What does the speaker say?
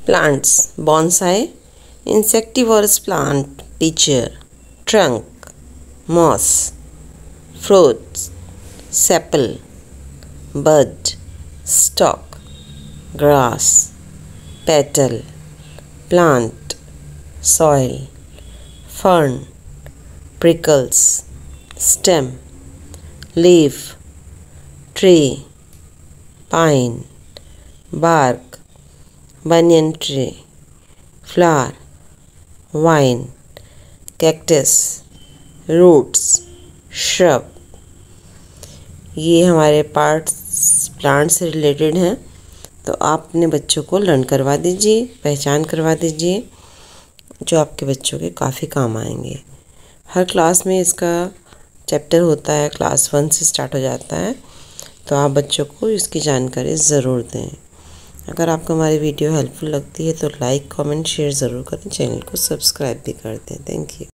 Plants, bonsai, insectivorous plant, teacher, trunk, moss, fruits, sepal, bud, stalk, grass, petal, plant, soil, fern, prickles, stem, leaf, tree, pine, bark, banyan tree, flower, vine, cactus, roots, shrub। ये हमारे parts plant से related हैं, तो आप अपने बच्चों को learn करवा दीजिए, पहचान करवा दीजिए, जो आपके बच्चों के काफ़ी काम आएंगे। हर क्लास में इसका चैप्टर होता है, क्लास 1 से स्टार्ट हो जाता है, तो आप बच्चों को इसकी जानकारी ज़रूर दें। अगर आपको हमारी वीडियो हेल्पफुल लगती है तो लाइक, कमेंट, शेयर ज़रूर करें। चैनल को सब्सक्राइब भी कर दें। Thank you.